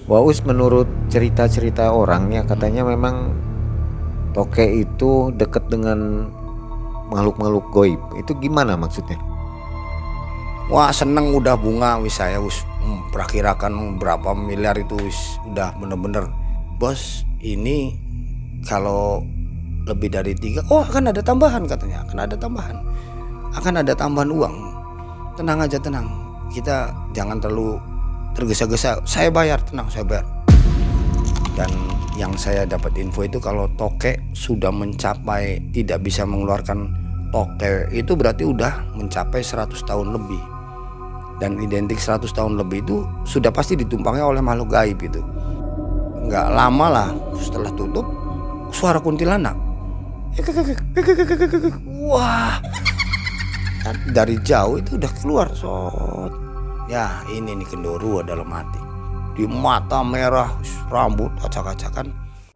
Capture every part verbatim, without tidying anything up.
Waus, menurut cerita-cerita orangnya katanya memang toke itu dekat dengan makhluk-makhluk goib. Itu gimana maksudnya? Wah seneng udah bunga wis saya wis hmm, perakirakan berapa miliar itu wis udah bener-bener bos ini kalau lebih dari tiga oh akan ada tambahan katanya akan ada tambahan akan ada tambahan uang. Tenang aja tenang, kita jangan terlalu tergesa-gesa, saya bayar, tenang saya bayar. Dan yang saya dapat info itu kalau toke sudah mencapai tidak bisa mengeluarkan toke itu berarti udah mencapai seratus tahun lebih. Dan identik seratus tahun lebih itu sudah pasti ditumpangi oleh makhluk gaib itu. Nggak lama lah setelah tutup suara kuntilanak. Wah, dari jauh itu udah keluar sot. Ya ini nih Kendorua dalam hati. Di mata merah, rambut acak-acakan.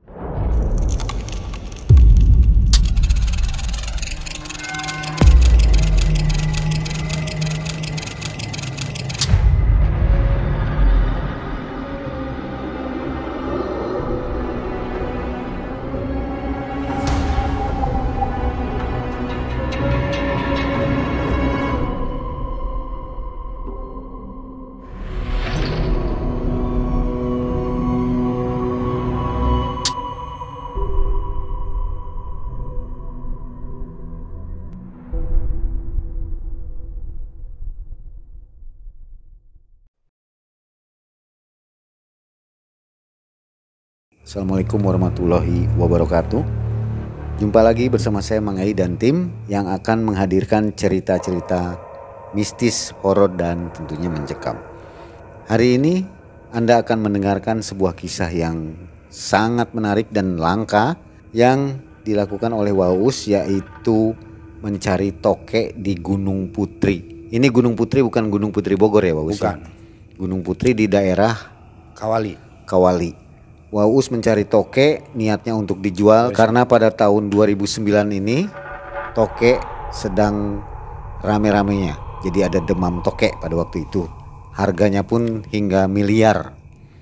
Assalamualaikum warahmatullahi wabarakatuh. Jumpa lagi bersama saya Mang Ai dan tim yang akan menghadirkan cerita-cerita mistis, horor dan tentunya mencekam. Hari ini Anda akan mendengarkan sebuah kisah yang sangat menarik dan langka yang dilakukan oleh Waus, yaitu mencari toke di Gunung Putri. Ini Gunung Putri bukan Gunung Putri Bogor ya Waus? Bukan. Gunung Putri di daerah Kawali. Kawali. Waus mencari toke niatnya untuk dijual. Terus, karena pada tahun dua ribu sembilan ini toke sedang rame-ramenya. Jadi ada demam toke pada waktu itu. Harganya pun hingga miliar.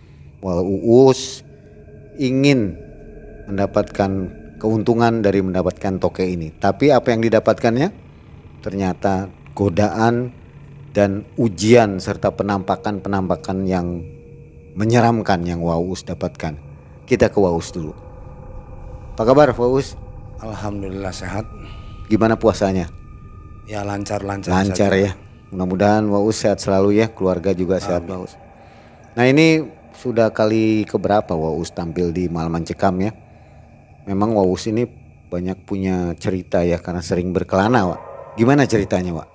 Waus ingin mendapatkan keuntungan dari mendapatkan toke ini. Tapi apa yang didapatkannya? Ternyata godaan dan ujian serta penampakan-penampakan yang menyeramkan yang Waus dapatkan. Kita ke Waus dulu. Apa kabar Waus? Alhamdulillah sehat. Gimana puasanya? Ya lancar-lancar Lancar saja. Ya. Mudah-mudahan Waus sehat selalu ya, keluarga juga sehat Waus. Nah ini sudah kali keberapa Waus tampil di Malam Mencekam ya. Memang Waus ini banyak punya cerita ya karena sering berkelana Wak. Gimana ceritanya Wak?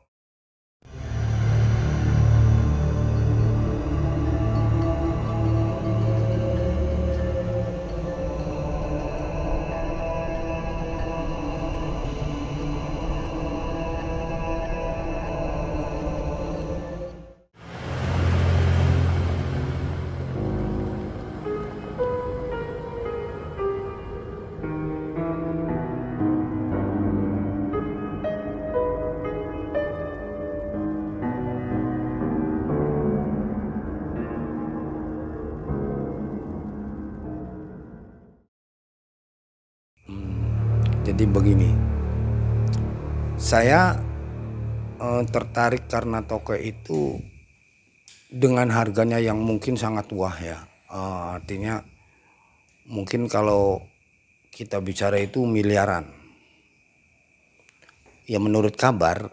Jadi begini, saya eh, tertarik karena toke itu dengan harganya yang mungkin sangat wah ya. Eh, artinya mungkin kalau kita bicara itu miliaran. Ya menurut kabar,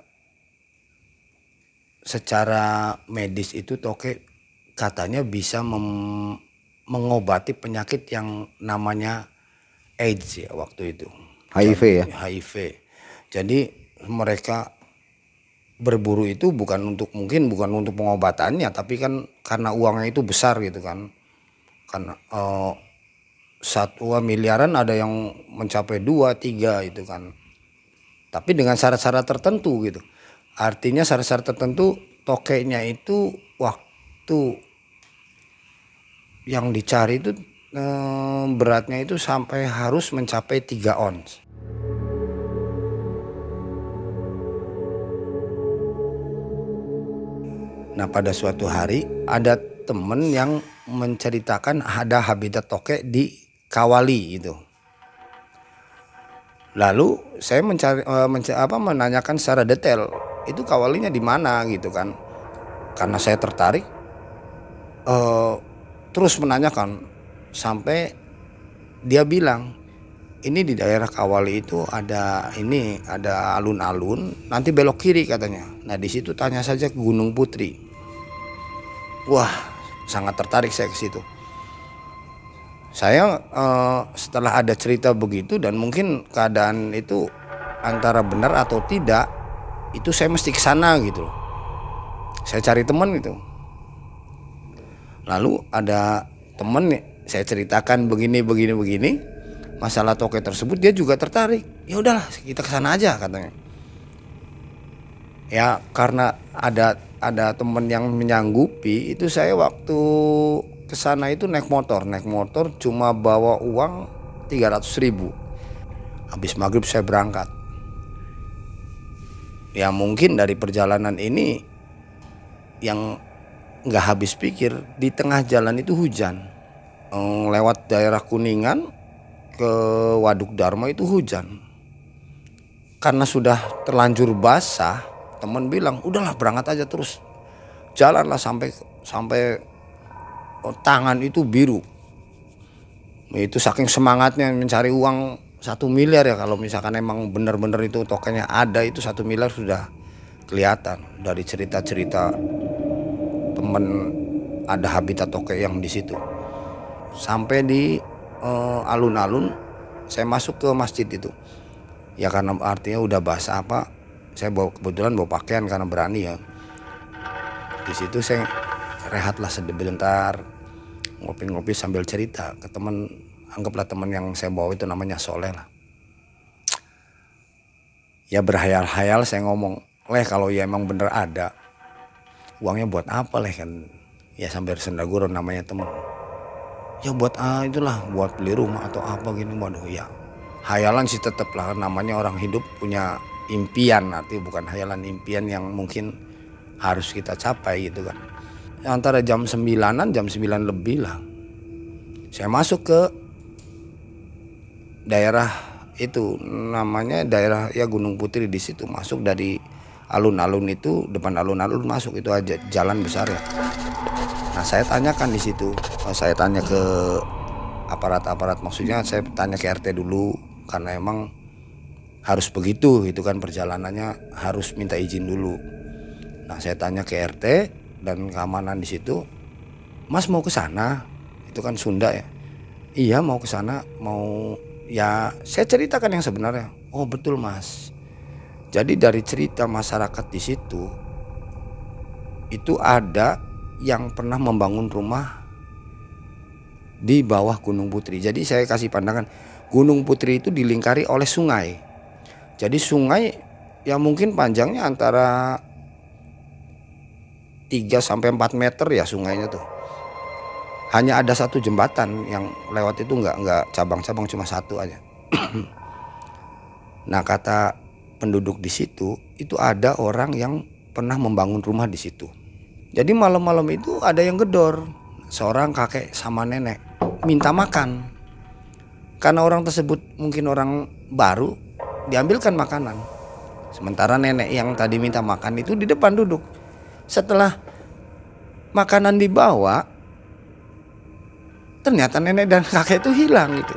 secara medis itu toke katanya bisa mem- mengobati penyakit yang namanya AIDS ya waktu itu. H I V ya? H I V. Jadi mereka berburu itu bukan untuk mungkin bukan untuk pengobatannya, tapi kan karena uangnya itu besar gitu kan. Karena eh, satu miliaran ada yang mencapai dua, tiga itu kan. Tapi dengan syarat-syarat tertentu gitu. Artinya syarat-syarat tertentu tokenya itu waktu yang dicari itu eh, beratnya itu sampai harus mencapai tiga ons. Nah pada suatu hari ada temen yang menceritakan ada habitat tokek di Kawali itu. Lalu saya mencari uh, menca apa menanyakan secara detail itu Kawalinya di mana gitu kan. Karena saya tertarik uh, terus menanyakan sampai dia bilang ini di daerah Kawali itu ada ini ada alun-alun, nanti belok kiri katanya. Nah di situ tanya saja ke Gunung Putri. Wah, sangat tertarik saya ke situ. Saya eh, setelah ada cerita begitu dan mungkin keadaan itu antara benar atau tidak, itu saya mesti ke sana gitu loh. Saya cari teman gitu. Lalu ada teman saya ceritakan begini begini begini masalah tokek tersebut, dia juga tertarik. Ya udahlah kita ke sana aja katanya. Ya karena ada ada teman yang menyanggupi itu, saya waktu kesana itu naik motor, naik motor cuma bawa uang tiga ratus ribu. Habis maghrib saya berangkat. Ya mungkin dari perjalanan ini yang nggak habis pikir, di tengah jalan itu hujan. Lewat daerah Kuningan ke Waduk Dharma itu hujan. Karena sudah terlanjur basah, teman bilang udahlah berangkat aja terus. Jalanlah sampai sampai oh, tangan itu biru. Itu saking semangatnya mencari uang satu miliar ya, kalau misalkan emang benar-benar itu tokennya ada, itu satu miliar sudah kelihatan dari cerita-cerita temen ada habitat tokek yang di situ. Sampai di alun-alun uh, saya masuk ke masjid itu. Ya karena artinya udah basah apa, saya bawa kebetulan bawa pakaian karena berani ya. Di situ saya rehatlah sebentar, ngopi-ngopi sambil cerita ke teman, anggaplah teman yang saya bawa itu namanya Soleh lah. Ya berhayal-hayal saya ngomong, "Leh kalau ya emang bener ada, uangnya buat apa Leh?" Kan ya sambil senda gurau namanya teman. Ya buat ah itulah, buat beli rumah atau apa gini. Waduh ya, hayalan sih tetap lah, namanya orang hidup punya impian, arti bukan hayalan, impian yang mungkin harus kita capai gitu kan. Antara jam sembilanan, jam sembilan lebih lah, saya masuk ke daerah itu, namanya daerah ya Gunung Putri. Di situ masuk dari alun-alun itu, depan alun-alun masuk itu aja jalan besar ya. Nah saya tanyakan di situ, saya tanya ke aparat-aparat, maksudnya saya tanya ke R T dulu karena emang harus begitu itu kan, perjalanannya harus minta izin dulu. Nah saya tanya ke R T dan keamanan di situ, "Mas mau ke sana?" Itu kan Sunda ya. "Iya mau ke sana, mau." Ya saya ceritakan yang sebenarnya. "Oh betul Mas." Jadi dari cerita masyarakat di situ itu ada yang pernah membangun rumah di bawah Gunung Putri. Jadi saya kasih pandangan, Gunung Putri itu dilingkari oleh sungai. Jadi sungai yang mungkin panjangnya antara tiga sampai empat meter ya sungainya tuh. Hanya ada satu jembatan yang lewat itu, enggak enggak cabang-cabang, cuma satu aja. Nah kata penduduk di situ, itu ada orang yang pernah membangun rumah di situ. Jadi malam-malam itu ada yang gedor, seorang kakek sama nenek minta makan. Karena orang tersebut mungkin orang baru, diambilkan makanan. Sementara nenek yang tadi minta makan itu di depan duduk. Setelah makanan dibawa, ternyata nenek dan kakek itu hilang gitu.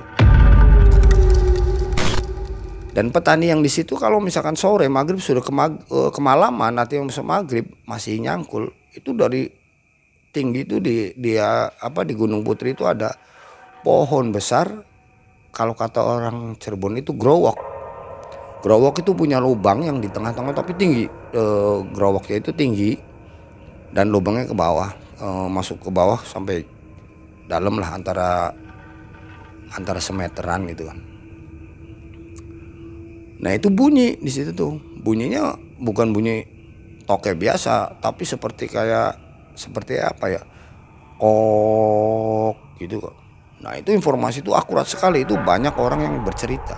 Dan petani yang di situ kalau misalkan sore maghrib sudah kemag, kemalaman nanti yang maghrib masih nyangkul, itu dari tinggi itu di dia apa di Gunung Putri itu ada pohon besar, kalau kata orang Cirebon itu growok. Growok itu punya lubang yang di tengah-tengah tapi tinggi. E, growoknya itu tinggi dan lubangnya ke bawah, e, masuk ke bawah sampai dalam lah, antara antara semeteran gitu kan. Nah itu bunyi di situ tuh, bunyinya bukan bunyi tokek biasa, tapi seperti kayak seperti apa ya, kok gitu kok. Nah itu informasi itu akurat sekali, itu banyak orang yang bercerita.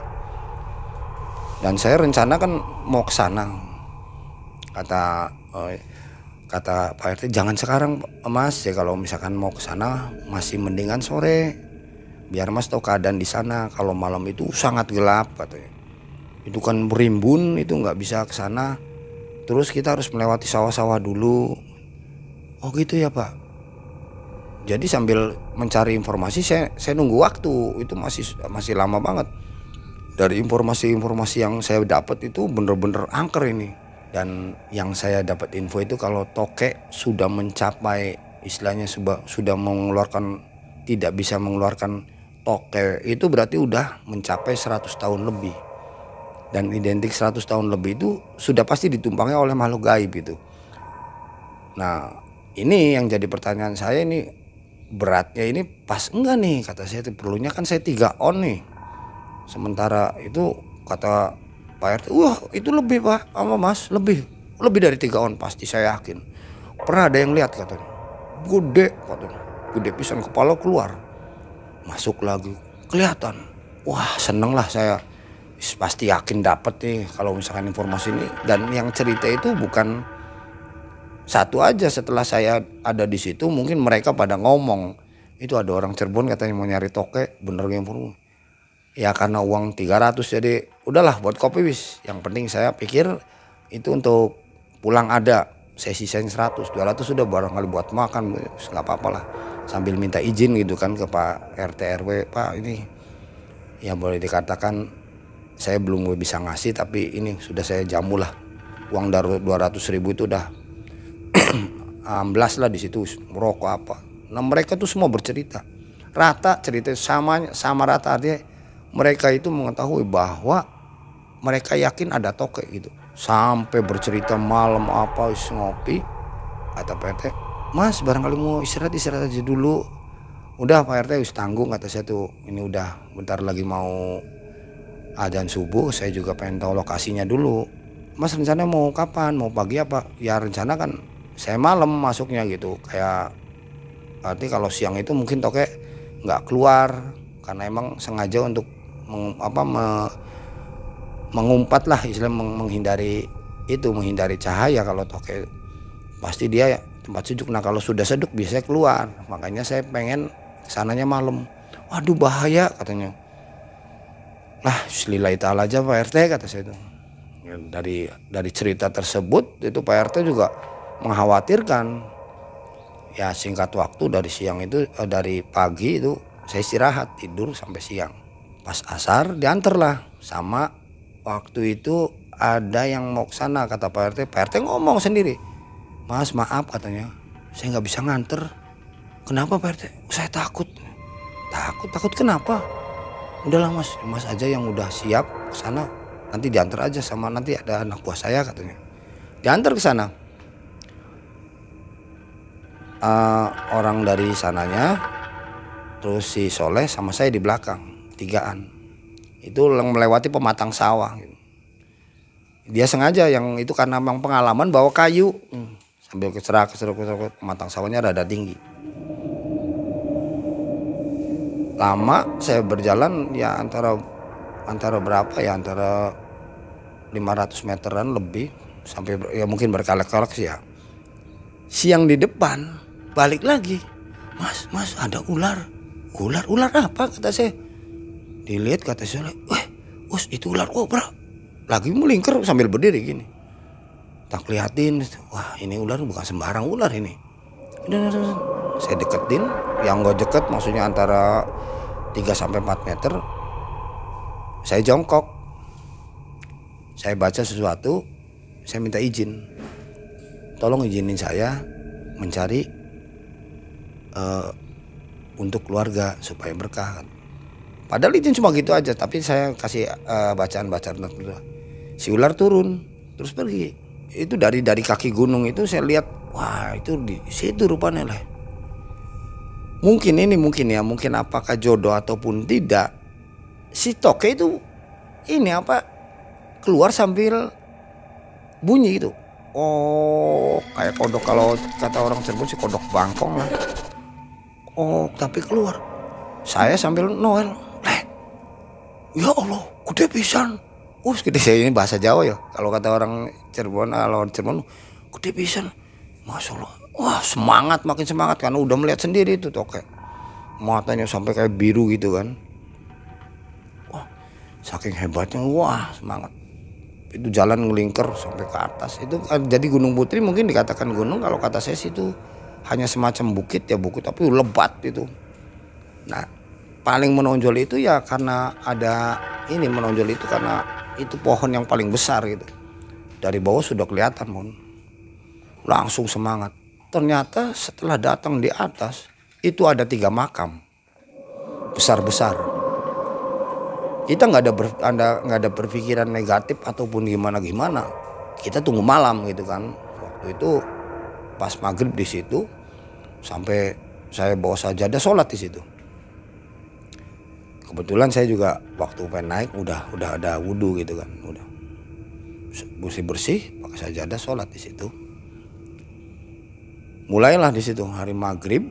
Dan saya rencana kan mau ke sana, kata eh, Kata Pak R T, jangan sekarang Mas, ya kalau misalkan mau ke sana masih mendingan sore. Biar Mas tahu keadaan di sana. Kalau malam itu sangat gelap katanya. Itu kan berimbun, itu nggak bisa ke sana. Terus kita harus melewati sawah-sawah dulu. Oh gitu ya Pak. Jadi sambil mencari informasi saya saya nunggu waktu. Itu masih masih lama banget. Dari informasi-informasi yang saya dapat itu bener-bener angker ini. Dan yang saya dapat info itu kalau toke sudah mencapai istilahnya sudah sudah mengeluarkan, tidak bisa mengeluarkan toke itu berarti udah mencapai seratus tahun lebih. Dan identik seratus tahun lebih itu sudah pasti ditumpangi oleh makhluk gaib itu. Nah, ini yang jadi pertanyaan saya, ini beratnya ini pas enggak nih, kata saya, perlunya kan saya tiga on nih. Sementara itu kata Pak R T, wah itu lebih Pak, sama Mas, lebih lebih dari tiga on pasti, saya yakin. Pernah ada yang lihat katanya, gede katanya, gede pisan, kepala keluar, masuk lagi, kelihatan. Wah seneng lah saya, pasti yakin dapet nih kalau misalkan informasi ini. Dan yang cerita itu bukan satu aja, setelah saya ada di situ mungkin mereka pada ngomong, itu ada orang Cirebon katanya mau nyari toke, bener gak informasi. Ya karena uang tiga ratus jadi udahlah buat kopi wis. Yang penting saya pikir itu untuk pulang ada. Saya sisain seratus, dua ratus sudah barangkali buat makan, nggak apa-apa lah. Sambil minta izin gitu kan ke Pak R T R W, Pak ini ya boleh dikatakan saya belum bisa ngasih, tapi ini sudah saya jamu lah. Uang dari dua ratus ribu itu udah amblas lah di situ, merokok apa. Nah mereka tuh semua bercerita. Rata cerita sama sama rata, artinya mereka itu mengetahui bahwa mereka yakin ada toke gitu. Sampai bercerita malam apa wis ngopi, kata Pak R T, Mas barangkali mau istirahat istirahat aja dulu. Udah Pak R T wis tanggung, kata saya tuh, ini udah bentar lagi mau adzan subuh, saya juga pengen tahu lokasinya dulu. Mas rencana mau kapan, mau pagi apa? Ya rencana kan saya malam masuknya gitu, kayak arti kalau siang itu mungkin toke nggak keluar karena emang sengaja untuk meng, apa me, mengumpat lah, istilah meng, menghindari itu, menghindari cahaya. Kalau toke pasti dia tempat sejuk. Nah kalau sudah sejuk biasanya keluar, makanya saya pengen kesananya malam. Waduh bahaya katanya. Lah lillahi ta'ala aja Pak R T, kata saya itu. Dari dari cerita tersebut itu Pak R T juga mengkhawatirkan. Ya singkat waktu dari siang itu, eh, dari pagi itu saya istirahat tidur sampai siang. Pas asar diantar lah sama, waktu itu ada yang mau ke sana, kata Pak R T. Pak R T ngomong sendiri, Mas maaf katanya, saya nggak bisa nganter. Kenapa Pak R T? Saya takut. Takut takut kenapa? Udahlah Mas, Mas aja yang udah siap ke sana, nanti diantar aja sama nanti ada anak buah saya, katanya. Diantar ke sana. Uh, orang dari sananya, terus si Soleh sama saya di belakang. Tigaan itu melewati pematang sawah gitu. Dia sengaja yang itu karena memang pengalaman bawa kayu, hmm. sambil keserak keserak keserak, pematang sawahnya rada tinggi. Lama saya berjalan ya antara antara berapa ya antara lima ratus meteran lebih, sampai ya mungkin berkali-kali sih ya. Siang di depan balik lagi, Mas Mas ada ular. Ular ular apa, kata saya. Dilihat, kata saya, weh, us itu ular kobra. Lagi melingkar sambil berdiri gini. Tak liatin, wah ini ular bukan sembarang ular ini. Saya deketin, yang gak deket maksudnya antara tiga sampai empat meter. Saya jongkok. Saya baca sesuatu, saya minta izin. Tolong izinin saya mencari uh, untuk keluarga supaya berkah. Padahal izin cuma gitu aja, tapi saya kasih uh, bacaan-bacaan dulu. Si ular turun, terus pergi. Itu dari dari kaki gunung itu saya lihat, wah itu di situ rupanya lah. Mungkin ini mungkin ya, mungkin apakah jodoh ataupun tidak. Si toke itu ini apa keluar sambil bunyi gitu. Oh kayak kodok, kalau kata orang Cirebon sih kodok bangkong lah. Oh tapi keluar. Saya sambil noel. Ya Allah, gede pisan. Uh, gede, saya ini bahasa Jawa ya. Kalau kata orang Cirebon, kalau Cirebon, gede pisan. Masya Allah, wah semangat, makin semangat karena udah melihat sendiri itu tokek. Matanya sampai kayak biru gitu kan. Wah saking hebatnya, wah semangat. Itu jalan ngelingker sampai ke atas. Itu jadi Gunung Putri mungkin dikatakan gunung, kalau kata saya sih itu hanya semacam bukit ya, bukit tapi lebat itu. Nah paling menonjol itu ya karena ada ini, menonjol itu karena itu pohon yang paling besar gitu. Dari bawah sudah kelihatan Mon. Langsung semangat. Ternyata setelah datang di atas itu ada tiga makam besar-besar. Kita nggak ada ber, anda nggak ada berpikiran negatif ataupun gimana gimana. Kita tunggu malam gitu kan. Waktu itu pas maghrib di situ sampai saya bawa sajadah sholat di situ. Kebetulan saya juga waktu pengen naik udah udah ada wudhu gitu kan, udah bersih bersih pakai sajadah sholat di situ. Mulailah di situ hari maghrib.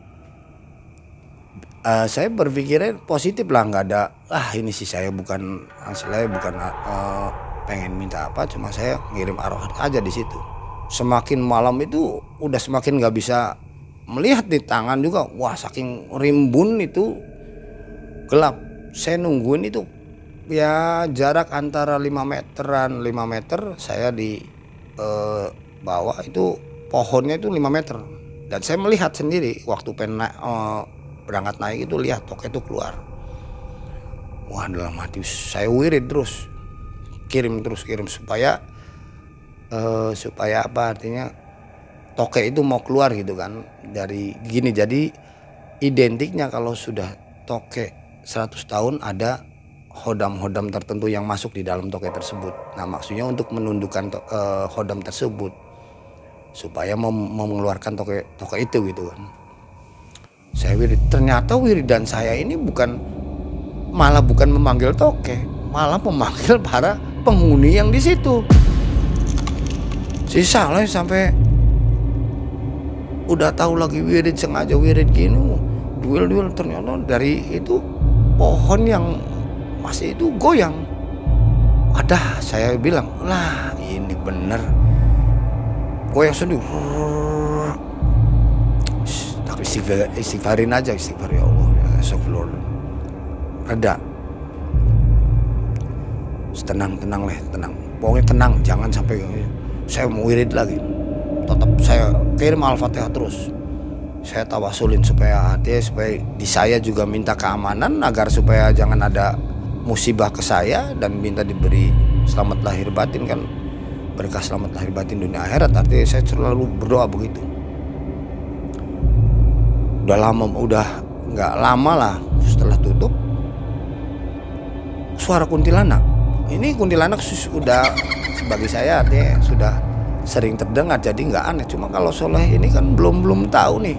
Uh, saya berpikirnya positif lah, nggak ada ah ini sih saya bukan saya bukan uh, pengen minta apa, cuma saya ngirim arwah aja di situ. Semakin malam itu udah semakin nggak bisa melihat di tangan juga, wah saking rimbun itu gelap. Saya nungguin itu ya jarak antara lima meteran, lima meter saya di uh, bawah itu pohonnya itu lima meter, dan saya melihat sendiri waktu pengen uh, berangkat naik itu lihat tokek itu keluar. Wah dalam hati saya wirid terus, kirim terus kirim supaya uh, supaya apa artinya tokek itu mau keluar gitu kan dari gini. Jadi identiknya kalau sudah tokek seratus tahun ada hodam-hodam tertentu yang masuk di dalam tokek tersebut. Nah maksudnya untuk menundukkan to, uh, hodam tersebut supaya mem mengeluarkan tokek tokek itu gitu kan. Saya wirid, ternyata wiridan saya ini bukan malah bukan memanggil tokek, malah memanggil para penghuni yang di situ. Sisa lah sampai udah tahu lagi wirid, sengaja wirid gini, duel-duel, ternyata dari itu pohon yang masih itu goyang. Ada, saya bilang lah ini bener goyang sendiri. Istighfar, istighfarin aja, istighfar ya Allah, astagfirullah. Reda, tenang tenang leh, tenang. Pokoknya tenang, jangan sampai saya mau wirid lagi. Tetap saya kirim Al-Fatihah terus. Saya tawasulin supaya hati, supaya di saya juga minta keamanan agar supaya jangan ada musibah ke saya, dan minta diberi selamat lahir batin kan, berkah selamat lahir batin dunia akhirat. Artinya saya selalu berdoa begitu. Udah lama, udah nggak lama lah setelah tutup, suara kuntilanak. Ini kuntilanak sudah bagi saya artinya sudah sering terdengar, jadi nggak aneh. Cuma kalau Soleh ini kan belum belum tahu nih.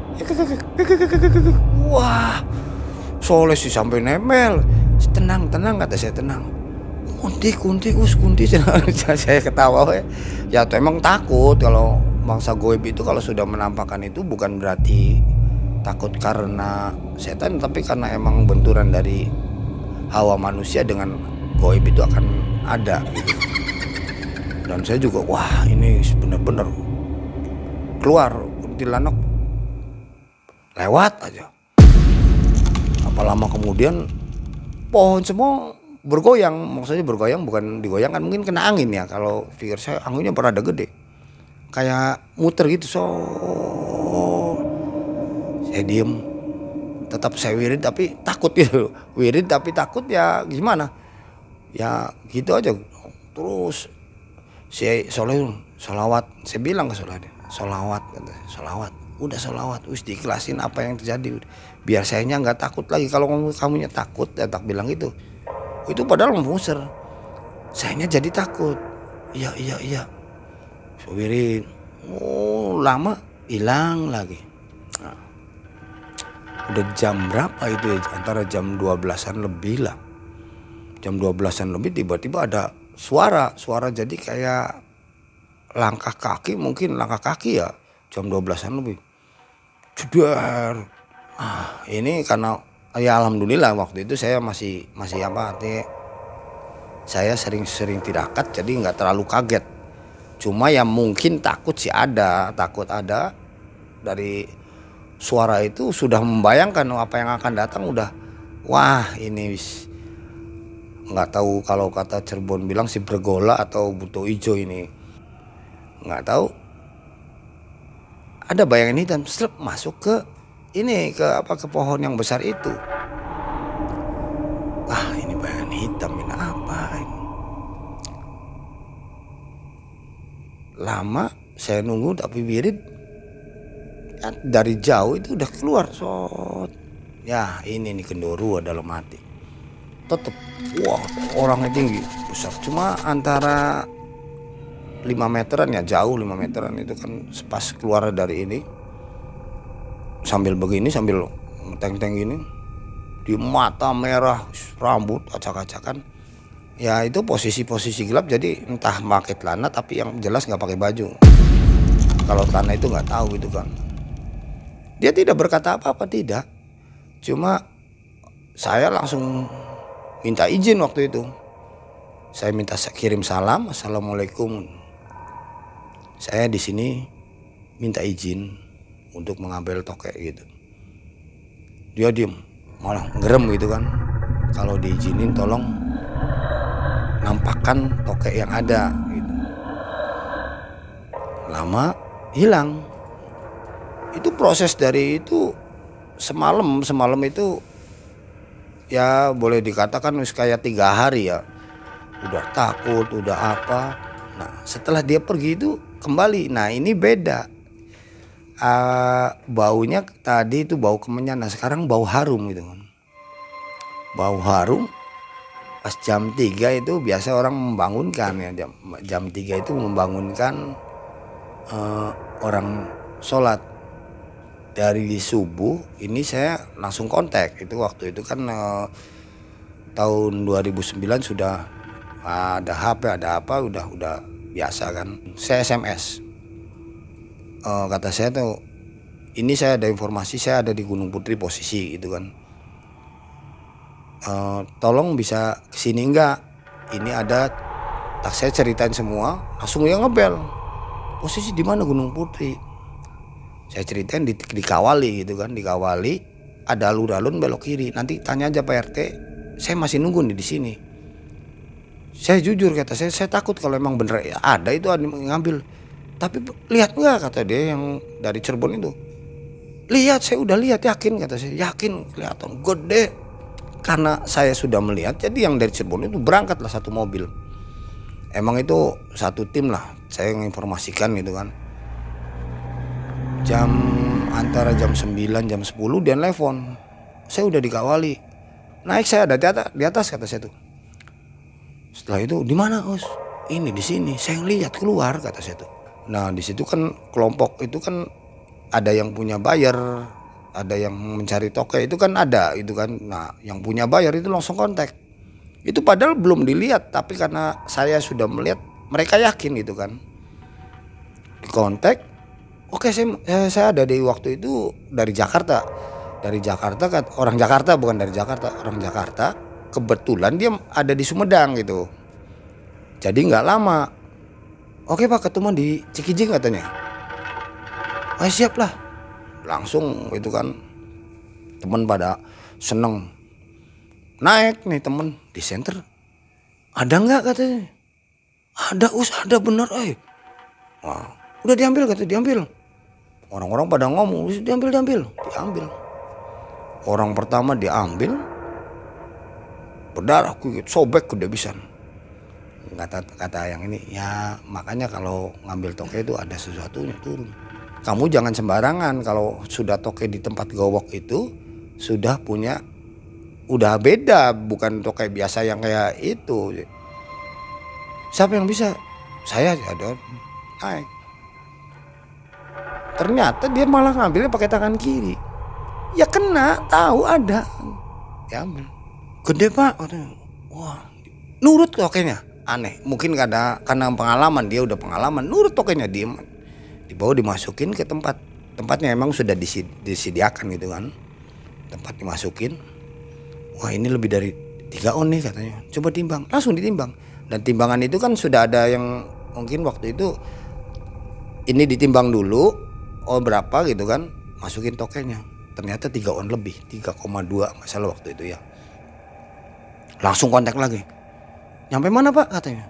Wah, Soleh sih sampai nempel. Tenang tenang kata saya, tenang. Kunti kunti us kunti. Saya ketawa ya. Ya tuh emang takut kalau bangsa goib itu kalau sudah menampakkan itu bukan berarti takut karena setan, tapi karena emang benturan dari hawa manusia dengan goib itu akan ada gitu. Dan saya juga wah ini benar-benar keluar kuntilanak lewat aja. Apa lama kemudian pohon semua bergoyang, maksudnya bergoyang bukan digoyangkan, mungkin kena angin ya. Kalau pikir saya anginnya pernah ada gede, kayak muter gitu. So saya diem, tetap saya wirid tapi takut gitu, wirid tapi takut ya gimana, ya gitu aja. Terus saya soleh, solawat, saya bilang ke soleh, solawat, solawat, udah solawat, wis diikhlasin apa yang terjadi, biar sayanya nggak takut lagi. Kalau kamu kamunya takut, ya tak bilang itu, itu padahal muser, sayanya jadi takut. Iya iya iya, saya wirid, oh lama hilang lagi. Nah, udah jam berapa itu ya, antara jam dua belasan lebih lah, jam dua belasan lebih tiba-tiba ada suara suara jadi kayak langkah kaki, mungkin langkah kaki ya, jam dua belasan lebih. Jedar. Ah, ini karena ya alhamdulillah waktu itu saya masih masih apa artinya saya sering-sering tirakat, jadi nggak terlalu kaget. Cuma ya mungkin takut sih ada, takut ada dari suara itu sudah membayangkan apa yang akan datang, udah wah ini wis nggak tahu kalau kata Cirebon bilang si bergola atau buto ijo ini, nggak tahu ada bayangan hitam slep masuk ke ini ke apa ke pohon yang besar itu. Ah ini bayangan hitam ini apa ini? Lama saya nunggu tapi birit dari jauh itu udah keluar sot. Ya ini nih Genderuwo dalam hati. Tetep wah orangnya tinggi besar, cuma antara lima meteran ya, jauh lima meteran itu kan pas keluar dari ini sambil begini sambil teng-teng gini di mata merah, rambut acak-acakan. Ya itu posisi-posisi gelap, jadi entah pakai celana tapi yang jelas nggak pakai baju. Kalau celana itu nggak tahu gitu kan. Dia tidak berkata apa-apa, tidak. Cuma saya langsung minta izin waktu itu. Saya minta kirim salam, assalamualaikum. Saya di sini minta izin untuk mengambil tokek gitu. Dia diem, malah ngerem gitu kan. Kalau diizinin tolong nampakkan tokek yang ada gitu. Lama hilang. Itu proses dari itu semalam semalam itu ya boleh dikatakan wis kayak tiga hari ya. Udah takut, udah apa. Nah setelah dia pergi itu kembali. Nah ini beda. Uh, baunya tadi itu bau kemenyan. Nah sekarang bau harum gitu kan. Bau harum. Pas jam tiga itu biasa orang membangunkan ya. Jam, jam tiga itu membangunkan uh, orang sholat. Dari subuh ini saya langsung kontak. Itu waktu itu kan uh, tahun dua ribu sembilan sudah ada H P, ada apa, udah udah biasa kan. Saya S M S. Uh, kata saya tuh, ini saya ada informasi, saya ada di Gunung Putri posisi gitu kan. Uh, tolong bisa kesini enggak? Ini ada, tak saya ceritain semua, langsung dia ngebel. Posisi di mana Gunung Putri? Saya ceritain di, dikawali gitu kan, dikawali ada alun-alun belok kiri. Nanti tanya aja Pak R T, saya masih nunggu nih di sini. Saya jujur kata saya, saya takut kalau emang bener ya, ada itu ada yang ngambil. Tapi lihat nggak kata dia yang dari Cirebon itu. Lihat, saya udah lihat, yakin kata saya, yakin kelihatan gede. Karena saya sudah melihat, jadi yang dari Cirebon itu berangkatlah satu mobil. Emang itu satu tim lah, saya menginformasikan gitu kan. Jam antara jam sembilan jam sepuluh dia nelfon. Saya udah dikawali. Naik saya ada di atas, di atas kata saya tuh. Setelah itu di mana, Us? Ini di sini. Saya lihat keluar kata saya tuh. Nah, di situ kan kelompok itu kan ada yang punya bayar, ada yang mencari tokek itu kan ada itu kan. Nah, yang punya bayar itu langsung kontak. Itu padahal belum dilihat, tapi karena saya sudah melihat, mereka yakin gitu kan. Di kontak. Oke, saya, saya ada di waktu itu dari Jakarta. Dari Jakarta, orang Jakarta bukan dari Jakarta, orang Jakarta. Kebetulan dia ada di Sumedang gitu. Jadi nggak lama. Oke Pak, ketemu di Cikijing katanya. Ah siap lah. Langsung itu kan temen pada seneng. Naik nih temen di center. Ada nggak katanya? Ada Us, ada bener. Eh, wah, udah diambil katanya, diambil. Orang-orang pada ngomong, diambil, diambil, diambil. Orang pertama diambil, berdarah, sobek udah bisa. Kata kata yang ini, ya makanya kalau ngambil tokek itu ada sesuatunya turun. Kamu jangan sembarangan, kalau sudah tokek di tempat gowok itu sudah punya, udah beda, bukan tokek biasa yang kayak itu. Siapa yang bisa? Saya ada naik. Ternyata dia malah ngambilnya pakai tangan kiri. Ya kena, tahu ada. Ya ambil. Gede Pak. Wah, nurut tokenya. Aneh. Mungkin karena karena pengalaman, dia udah pengalaman. Nurut tokenya, diem. Dibawa dimasukin ke tempat. Tempatnya emang sudah disediakan gitu kan. Tempat dimasukin. Wah ini lebih dari tiga on nih katanya. Coba timbang. Langsung ditimbang. Dan timbangan itu kan sudah ada yang mungkin waktu itu ini ditimbang dulu, oh berapa gitu kan, masukin tokenya. Ternyata tiga on lebih, tiga koma dua nggak salah waktu itu ya. Langsung kontak lagi. Nyampe mana Pak katanya?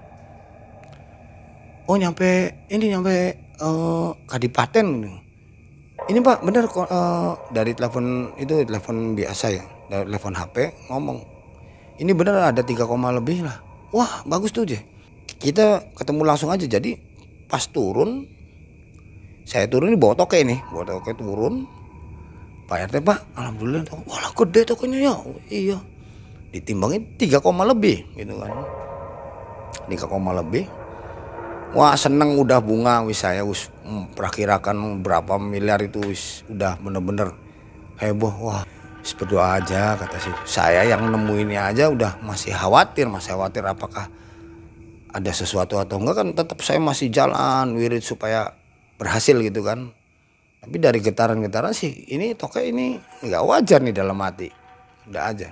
Oh nyampe ini nyampe uh, Kadipaten. Ini Pak bener uh, dari telepon itu telepon biasa ya, dari telepon H P ngomong. Ini bener ada tiga, lebih lah. Wah bagus tuh aja. Kita ketemu langsung aja. Jadi pas turun, saya turun ini bawa toke nih, bawa toke turun. Pak R T Pak, alhamdulillah, wah gede tokonya ya, iya. Ditimbangin tiga, lebih gitu kan, tiga, lebih. Wah seneng udah bunga wis saya wis hmm, perakirakan berapa miliar itu wis udah bener-bener heboh. Wah wis berdoa aja kata sih. Saya yang nemuinnya aja udah masih khawatir, masih khawatir apakah ada sesuatu atau enggak kan, tetap saya masih jalan wirid supaya berhasil gitu kan. Tapi dari getaran-getaran sih ini toke ini nggak wajar nih dalam hati, udah aja.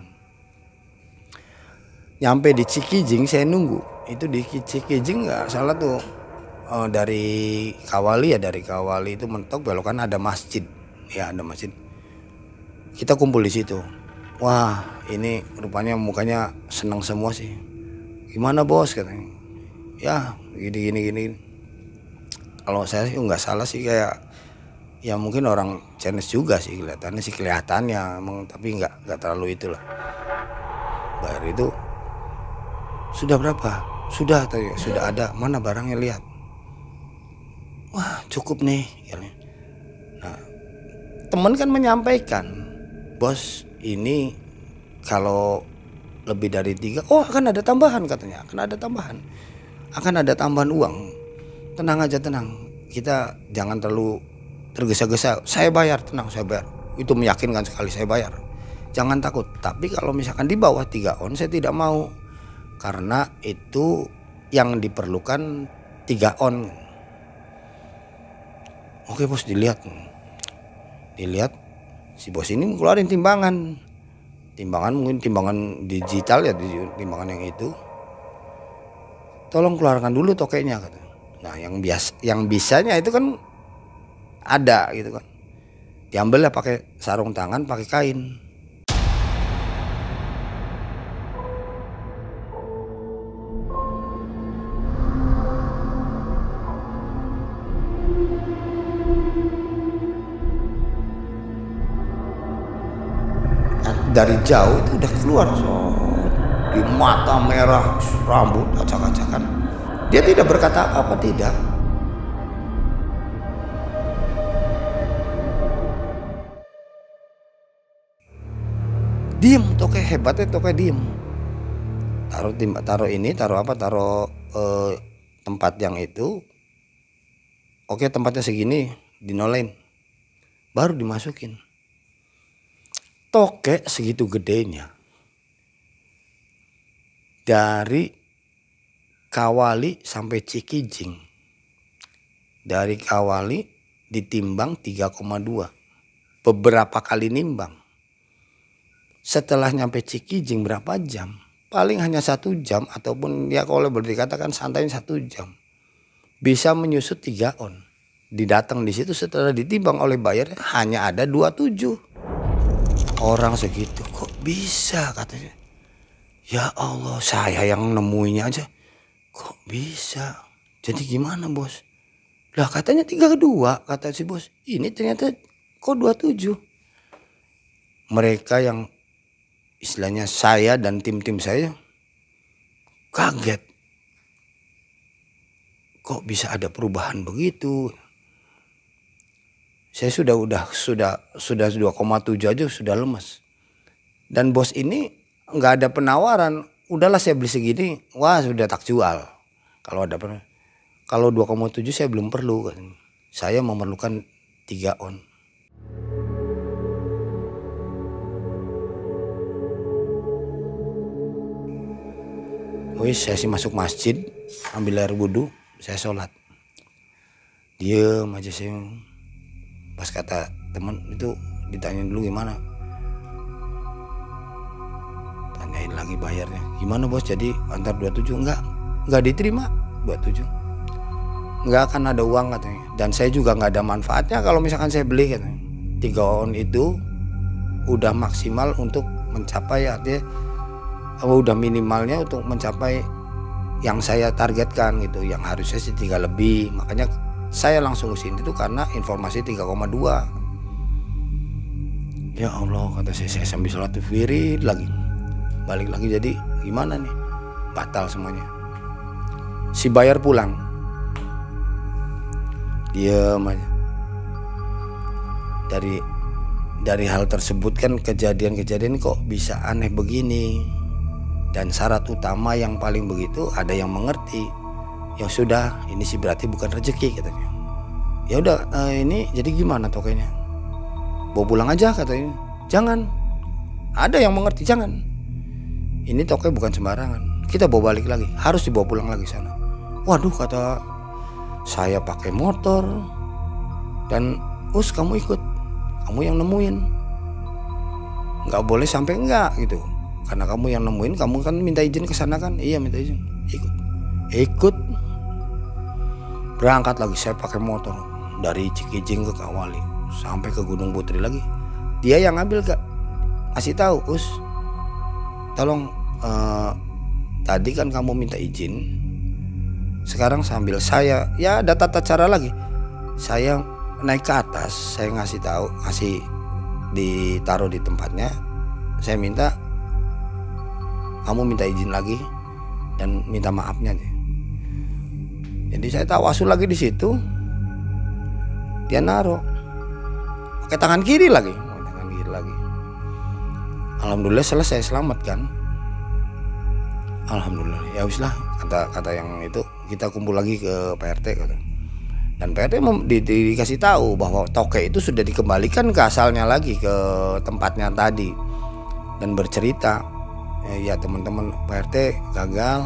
Nyampe di Cikijing saya nunggu, itu di Cikijing nggak salah tuh uh, dari Kawali ya, dari Kawali itu mentok belokan ada masjid, ya ada masjid. Kita kumpul di situ. Wah ini rupanya mukanya senang semua sih. Gimana bos katanya? Ya gini gini gini. Kalau saya sih nggak salah sih kayak ya mungkin orang Chinese juga sih kelihatannya sih kelihatannya emang, tapi nggak nggak terlalu itulah. Bayar itu sudah berapa? Sudah tadi sudah ada, mana barangnya lihat. Wah cukup nih. Nah teman kan menyampaikan, bos ini kalau lebih dari tiga, oh akan ada tambahan katanya, akan ada tambahan, akan ada tambahan uang. Tenang aja tenang, kita jangan terlalu tergesa-gesa. Saya bayar, tenang saya bayar. Itu meyakinkan sekali, saya bayar. Jangan takut. Tapi kalau misalkan di bawah tiga on saya tidak mau. Karena itu yang diperlukan tiga on. Oke bos, dilihat. Dilihat si bos ini ngeluarin timbangan. Timbangan mungkin timbangan digital ya, timbangan yang itu. Tolong keluarkan dulu tokenya kata. Nah, yang bias yang bisanya itu kan ada gitu kan. Diambil lah pakai sarung tangan, pakai kain. Dari jauh itu udah keluar so, di mata merah, rambut acak-acakan. Dia tidak berkata apa-apa, tidak. Diem, toke hebatnya toke diem. Taruh tim, taruh ini, taruh apa, taruh eh, tempat yang itu. Oke tempatnya segini, dinolain, baru dimasukin. Toke segitu gedenya. Dari Kawali sampai Cikijing. Dari Kawali ditimbang tiga koma dua. Beberapa kali nimbang. Setelah nyampe Cikijing berapa jam? Paling hanya satu jam ataupun ya kalau boleh dikatakan santai satu jam. Bisa menyusut tiga on. Didatang di situ setelah ditimbang oleh bayar hanya ada dua puluh tujuh. Orang segitu kok bisa katanya. Ya Allah, saya yang nemuinya aja kok bisa. Jadi gimana bos? Lah katanya tiga kedua kata si bos. Ini ternyata kok dua puluh tujuh. Mereka yang istilahnya saya dan tim-tim saya kaget. Kok bisa ada perubahan begitu? Saya sudah udah sudah sudah dua koma tujuh aja sudah lemas. Dan bos ini nggak ada penawaran. Udahlah saya beli segini, wah sudah tak jual. Kalau ada penawaran. Kalau dua koma tujuh saya belum perlu kan. Saya memerlukan tiga on. Wih, saya sih masuk masjid, ambil air wudhu, saya sholat. Diem aja saya. Pas kata teman itu ditanya dulu gimana. Tanyain lagi bayarnya. Gimana bos, jadi antar dua puluh tujuh? Enggak, enggak diterima dua puluh tujuh. nggak akan ada uang katanya, dan saya juga nggak ada manfaatnya kalau misalkan saya beli katanya. Tiga on itu udah maksimal untuk mencapai, artinya udah minimalnya untuk mencapai yang saya targetkan gitu, yang harusnya sih tiga lebih. Makanya saya langsung ke sini tuh karena informasi tiga koma dua. Ya Allah, kata saya, saya sambil sholat wirid lagi, balik lagi. Jadi gimana nih, batal semuanya. Si bayar pulang, diam aja. Dari dari hal tersebut kan kejadian-kejadian kok bisa aneh begini. Dan syarat utama yang paling begitu ada yang mengerti. Ya sudah, ini sih berarti bukan rezeki katanya. Ya udah, eh, ini jadi gimana tokenya? Bawa pulang aja katanya. Jangan. Ada yang mengerti, jangan. Ini toke bukan sembarangan. Kita bawa balik lagi, harus dibawa pulang lagi sana. Waduh, kata saya, pakai motor. Dan us kamu ikut, kamu yang nemuin. Nggak boleh sampai enggak gitu. Karena kamu yang nemuin, kamu kan minta izin ke sana kan? Iya, minta izin. Ikut. Ikut. Berangkat lagi saya pakai motor dari Cikijing ke Kawali sampai ke Gunung Putri lagi. Dia yang ngambil, Kak. Kasih tahu, "Us, tolong uh, tadi kan kamu minta izin. Sekarang sambil saya, ya ada tata cara lagi. Saya naik ke atas, saya ngasih tahu, kasih ditaruh di tempatnya. Saya minta kamu minta izin lagi dan minta maafnya." Jadi saya tawasul lagi di situ. Dia naruh pakai tangan kiri lagi, tangan kiri lagi. Alhamdulillah selesai, selamat kan? Alhamdulillah. Ya wis lah, kata kata yang itu, kita kumpul lagi ke P R T kata. Dan P R T mem, di, di, dikasih tahu bahwa toke itu sudah dikembalikan ke asalnya lagi, ke tempatnya tadi, dan bercerita, ya teman-teman P R T gagal.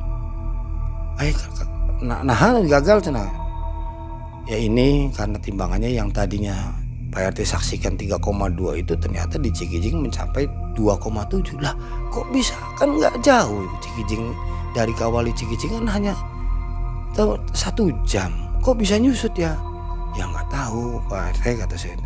Eh, nah, nah gagal cina. Ya ini karena timbangannya yang tadinya P R T saksikan tiga koma dua itu ternyata di Cikijing mencapai dua koma tujuh. Lah kok bisa? Kan nggak jauh Cikijing, dari Kawali Cikijing kan hanya satu jam. Kok bisa nyusut ya? Ya nggak tahu Pak R T, kata saya.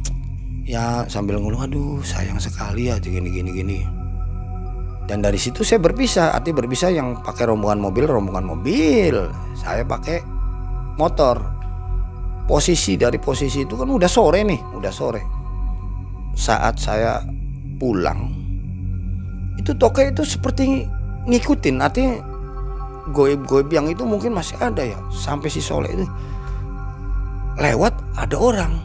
Ya sambil ngeluh, aduh sayang sekali ya gini gini gini. Dan dari situ saya berpisah, arti berpisah, yang pakai rombongan mobil, rombongan mobil. Saya pakai motor. Posisi dari posisi itu kan udah sore nih, udah sore. Saat saya pulang, itu toke itu seperti ngikutin, artinya goib-goib yang itu mungkin masih ada ya. Sampai si Soleh itu lewat, ada orang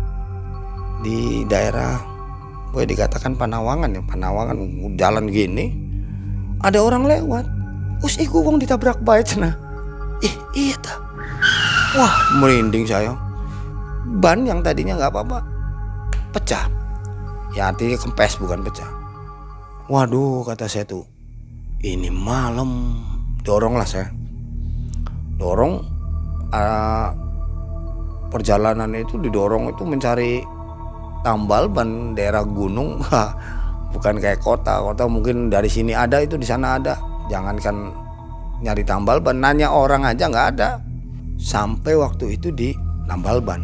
di daerah, boleh dikatakan Panawangan ya, Panawangan jalan gini, ada orang lewat. Us iku wong ditabrak bae cenah. Ih, iya ta. Wah, merinding saya. Ban yang tadinya nggak apa-apa pecah. Ya artinya kempes, bukan pecah. Waduh, kata saya tuh, ini malam. Dorong lah saya. Dorong, uh, perjalanan itu didorong itu mencari tambal ban daerah gunung. Bukan kayak kota. Kota mungkin dari sini ada, itu di sana ada. Jangankan nyari tambal ban, nanya orang aja nggak ada. Sampai waktu itu di tambal ban,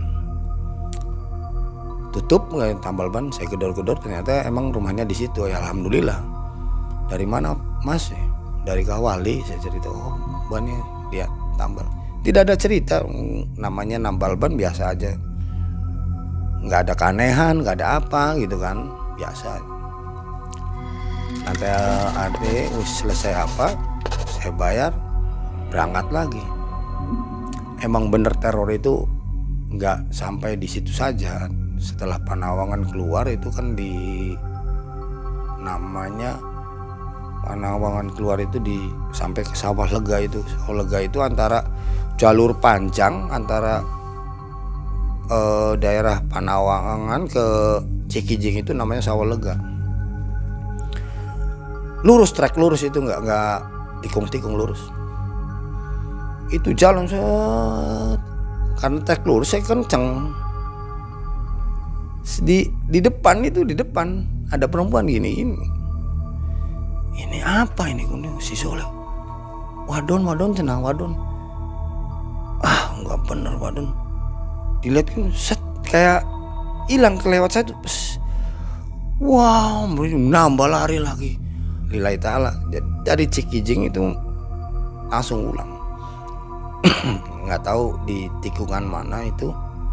tutup nggak tambal ban. Saya gedor-gedor, ternyata emang rumahnya di situ. Ya alhamdulillah. Dari mana Mas? Dari Kawali. Saya cerita, oh bannya dia tambal. Tidak ada cerita, namanya nambal ban biasa aja. Nggak ada keanehan, nggak ada apa gitu kan, biasa. Nanti ada selesai apa, saya bayar, berangkat lagi. Emang bener teror itu nggak sampai di situ saja. Setelah Panawangan keluar itu kan di namanya Panawangan keluar itu di sampai ke Sawah Lega itu. Sawah Lega itu antara jalur panjang antara eh, daerah Panawangan ke Cikijing itu namanya Sawah Lega. Lurus, trek lurus itu, nggak nggak tikung-tikung, lurus. Itu jalan set, karena trek lurus saya kenceng. Di di depan itu, di depan ada perempuan gini ini. Ini apa ini? Si Soleh. Wadon, wadon cenah, wadon. Ah, bener Badun. Dilihat kan set kayak hilang kelewat saya tuh. Wow, nambah lari lagi. Lillahi ta'ala. Dari Cikijing itu langsung ulang. Nggak tahu di tikungan mana itu.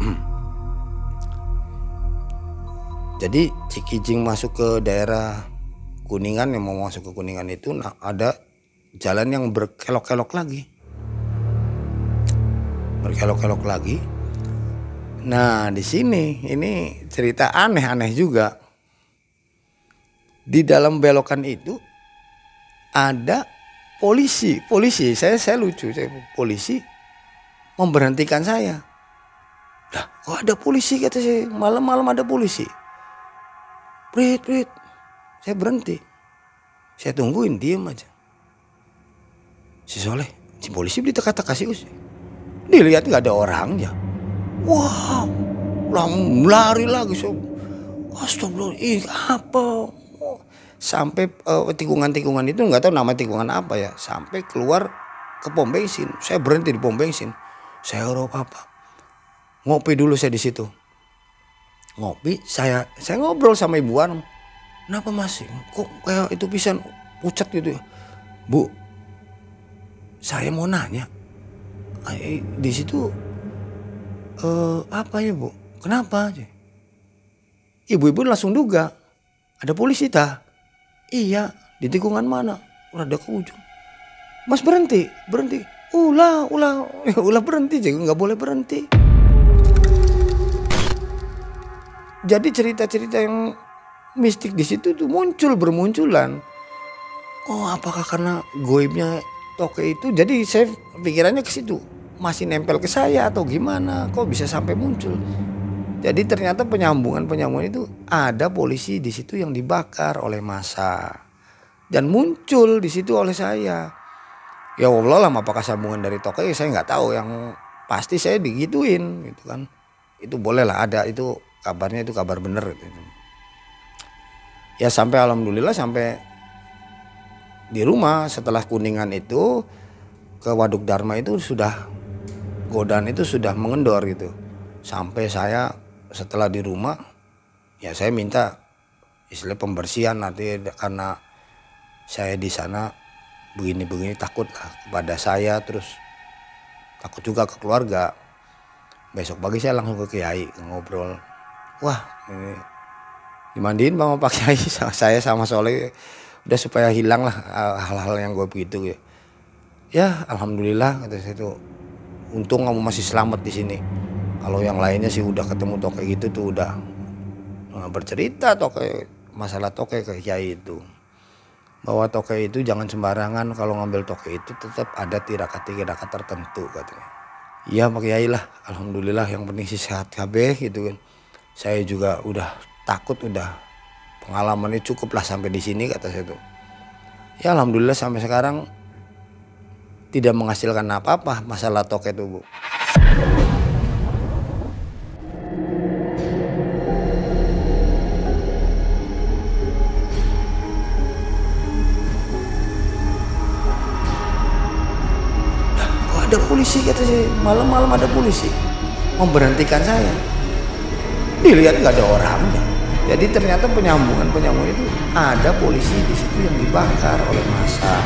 Jadi Cikijing masuk ke daerah Kuningan, yang mau masuk ke Kuningan itu nah, ada jalan yang berkelok-kelok lagi. Berkelok-kelok lagi. Nah, di sini ini cerita aneh-aneh juga. Di dalam belokan itu ada polisi, polisi. Saya saya lucu, saya polisi memberhentikan saya. Lah, kok ada polisi kata saya, malam-malam ada polisi. Prit, prit. Saya berhenti. Saya tungguin, diem aja. Si Soleh, si polisi beli teka-teka sih. Dilihat nggak ada orangnya. Wow, langsung lari lagi. So, astagfirullah, ih apa? Sampai uh, tikungan-tikungan itu nggak tahu nama tikungan apa ya. Sampai keluar ke pom bensin. Saya berhenti di pom bensin. Saya ngerokok apa? Ngopi dulu saya di situ. Ngopi, saya saya ngobrol sama Ibu Anum. Kenapa Mas? Kok kayak itu pisan pucat gitu ya? Bu, saya mau nanya. Di situ uh, apa ya Bu? Kenapa? Ibu-ibu langsung duga ada polisi tah. Iya, di tikungan mana? Udah ke ujung. Mas berhenti, berhenti. Ulah, ulah, ulah berhenti, jadi nggak boleh berhenti. Jadi cerita-cerita yang mistik di situ tuh muncul bermunculan. Oh, apakah karena goibnya toke itu? Jadi saya pikirannya ke situ, masih nempel ke saya atau gimana? Kok bisa sampai muncul? Jadi ternyata penyambungan-penyambungan itu ada polisi di situ yang dibakar oleh massa dan muncul di situ oleh saya. Ya Allah lah, apakah sambungan dari toke? Saya nggak tahu. Yang pasti saya digituin, gitu kan. Itu boleh lah ada itu kabarnya, itu kabar bener. Gitu. Ya sampai alhamdulillah sampai di rumah setelah Kuningan itu ke Waduk Dharma itu sudah godaan itu sudah mengendor gitu. Sampai saya setelah di rumah, ya saya minta istilah pembersihan nanti karena saya di sana begini-begini, takut lah kepada saya, terus takut juga ke keluarga. Besok pagi saya langsung ke Kiai ngobrol. Wah, ini dimandiin bang Pak Kiai sama saya sama Soleh, udah supaya hilang lah hal-hal yang gue begitu ya. Ya alhamdulillah kata saya tuh, untung kamu masih selamat di sini. Kalau yang lainnya sih udah ketemu toke gitu tuh udah nah, bercerita toke masalah toke ke Kiai itu, bahwa toke itu jangan sembarangan, kalau ngambil toke itu tetap ada tirakat-tirakat tertentu katanya. Iya Pak Kiai lah, alhamdulillah yang penting sih sehat kabeh gitu kan. Saya juga udah takut, udah pengalamannya cukup lah sampai di sini kata saya tuh. Ya alhamdulillah sampai sekarang tidak menghasilkan apa-apa masalah toke itu Bu. Ada polisi kata saya, malam-malam ada polisi memberhentikan saya. Dilihat nggak ada orangnya. Jadi ternyata penyambungan-penyambungan itu ada polisi di situ yang dibakar oleh massa.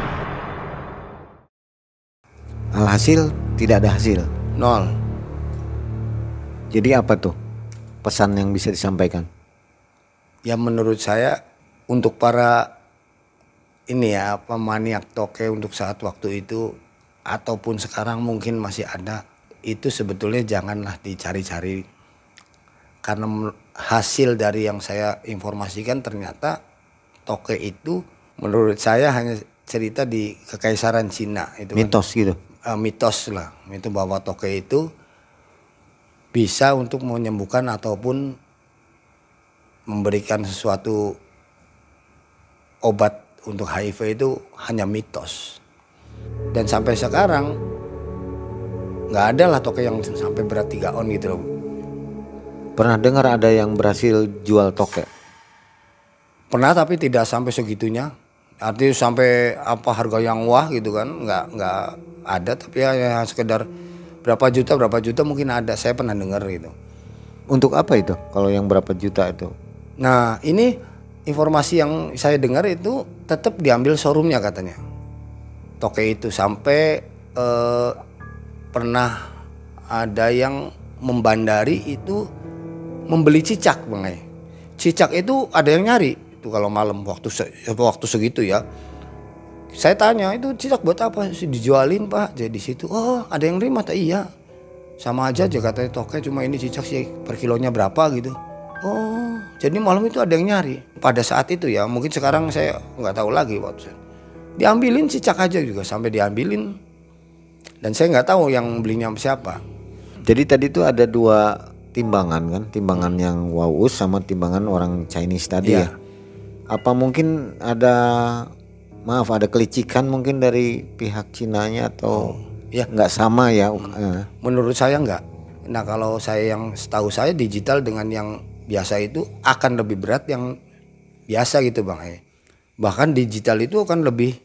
Alhasil tidak ada hasil. Nol. Jadi apa tuh pesan yang bisa disampaikan? Ya menurut saya untuk para ini ya pemaniak toke untuk saat waktu itu ataupun sekarang mungkin masih ada, itu sebetulnya janganlah dicari-cari, karena hasil dari yang saya informasikan ternyata toke itu menurut saya hanya cerita di kekaisaran Cina itu mitos kan? Gitu uh, mitos lah itu, bahwa toke itu bisa untuk menyembuhkan ataupun memberikan sesuatu obat untuk H I V itu hanya mitos. Dan sampai sekarang nggak ada lah toke yang sampai berat tiga on gitu loh. Pernah dengar ada yang berhasil jual toke? Pernah, tapi tidak sampai segitunya. Artinya sampai apa harga yang wah gitu kan, nggak nggak ada. Tapi ya, ya sekedar Berapa juta berapa juta mungkin ada, saya pernah dengar gitu. Untuk apa itu kalau yang berapa juta itu? Nah ini informasi yang saya dengar itu tetap diambil showroomnya katanya toke itu, sampai eh, pernah ada yang membandari itu membeli cicak Bang. Cicak itu ada yang nyari itu kalau malam waktu waktu segitu ya. Saya tanya, itu cicak buat apa sih, dijualin Pak? Jadi situ, oh ada yang nerima tak? Iya, sama aja aja katanya toke, cuma ini cicak sih per kilonya berapa gitu. Oh jadi malam itu ada yang nyari pada saat itu ya. Mungkin sekarang saya nggak tahu lagi waktu diambilin cicak aja juga sampai diambilin, dan saya nggak tahu yang belinya siapa. Jadi tadi itu ada dua timbangan kan, timbangan yang Waus sama timbangan orang Chinese tadi Iya. ya. Apa mungkin ada, maaf ada kelicikan mungkin dari pihak Cinanya atau ya. nggak sama ya? Menurut saya nggak. Nah kalau saya yang setahu saya digital dengan yang biasa itu akan lebih berat yang biasa gitu Bang. Bahkan digital itu akan lebih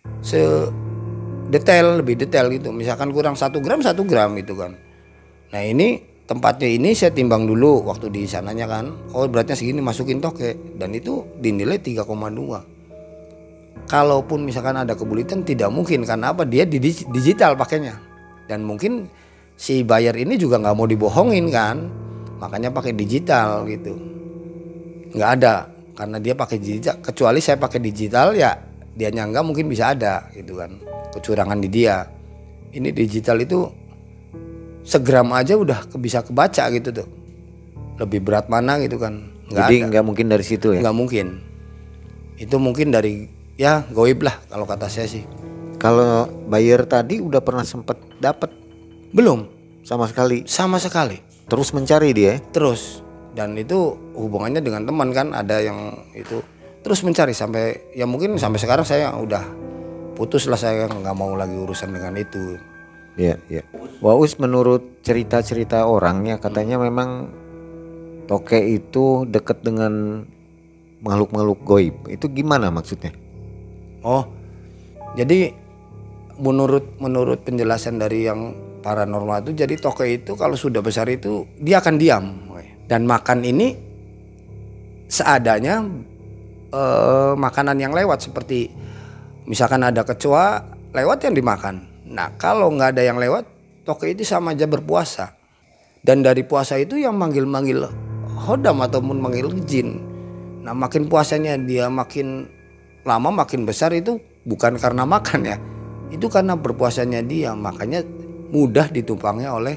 sedetail, lebih detail gitu. Misalkan kurang satu gram satu gram gitu kan. Nah ini tempatnya ini saya timbang dulu waktu di sananya kan. Oh beratnya segini, masukin toke, dan itu dinilai tiga koma dua. Kalaupun misalkan ada kebulitan tidak mungkin, karena apa, dia di digital pakainya. Dan mungkin si buyer ini juga nggak mau dibohongin kan, makanya pakai digital gitu. Nggak ada, karena dia pakai digital. Kecuali saya pakai digital ya dia nyangka mungkin bisa ada gitu kan, kecurangan di dia. Ini digital itu segram aja udah bisa kebaca gitu tuh, lebih berat mana gitu kan. Nggak Jadi ada. nggak mungkin dari situ ya? Nggak mungkin. Itu mungkin dari ya goib lah kalau kata saya sih. Kalau buyer tadi udah pernah sempat dapat? Belum Sama sekali? sama sekali. Terus mencari dia? Terus, dan itu hubungannya dengan teman kan, ada yang itu terus mencari sampai ya mungkin sampai sekarang saya udah putus lah, saya nggak mau lagi urusan dengan itu. Iya, iya. Waus menurut cerita-cerita orangnya katanya memang toke itu dekat dengan makhluk-makhluk goib. Itu gimana maksudnya? Oh, jadi menurut menurut penjelasan dari yang paranormal itu, jadi toke itu kalau sudah besar itu dia akan diam dan makan ini seadanya, eh, makanan yang lewat, seperti misalkan ada kecoa lewat yang dimakan. Nah kalau nggak ada yang lewat, toke itu sama aja berpuasa, dan dari puasa itu yang manggil-manggil hodam ataupun manggil jin. Nah makin puasanya dia makin lama makin besar, itu bukan karena makan ya, itu karena berpuasanya dia, makanya mudah ditumpangi oleh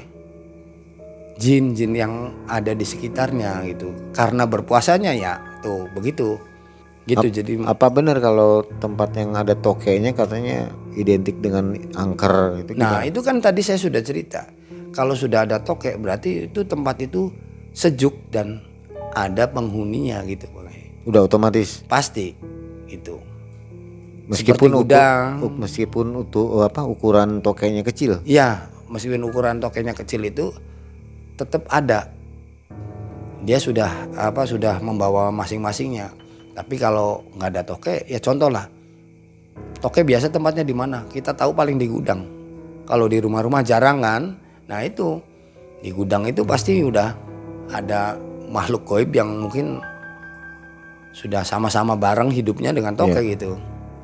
jin-jin yang ada di sekitarnya gitu, karena berpuasanya ya tuh begitu gitu. Ap, jadi apa benar kalau tempat yang ada tokenya katanya identik dengan angker itu? Nah gimana? itu kan tadi saya sudah cerita, kalau sudah ada toke berarti itu tempat itu sejuk dan ada penghuninya gitu. Udah otomatis Pasti itu. meskipun Seperti uku, gudang. u- meskipun utuh apa ukuran tokenya kecil. Ya meskipun ukuran tokenya kecil itu tetap ada. Dia sudah apa sudah membawa masing-masingnya. Tapi kalau nggak ada toke, ya contoh lah. Toke biasa tempatnya di mana? Kita tahu paling di gudang. Kalau di rumah-rumah jarang kan. Nah itu di gudang itu pasti udah ada makhluk goib yang mungkin sudah sama-sama bareng hidupnya dengan toke Iya. gitu.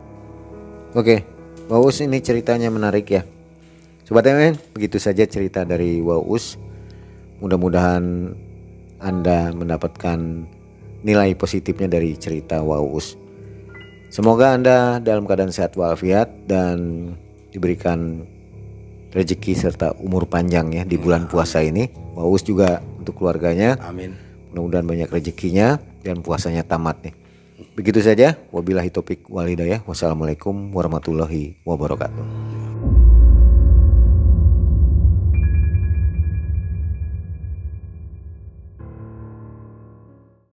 Oke, Waus ini ceritanya menarik ya. Sobat M N, begitu saja cerita dari Waus. Mudah-mudahan Anda mendapatkan nilai positifnya dari cerita Waus. Semoga Anda dalam keadaan sehat walafiat dan diberikan rezeki serta umur panjang ya di bulan puasa ini. Waus juga untuk keluarganya. Amin. Mudah-mudahan banyak rezekinya dan puasanya tamat nih. Begitu saja. Wabillahi taufik wal hidayah. Wassalamualaikum warahmatullahi wabarakatuh.